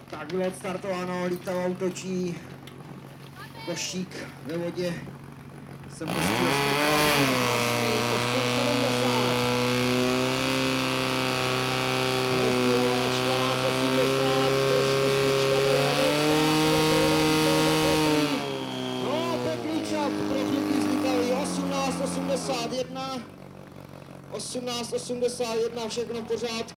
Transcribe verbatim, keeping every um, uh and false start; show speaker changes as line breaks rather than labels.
Tak bylo odstartováno, lítavou točí Košík ve vodě. Jsem pustil No, Peklíčák, profilky vznikaly osmnáct osmdesát jedna, osmnáct osmdesát jedna, všechno v pořádku.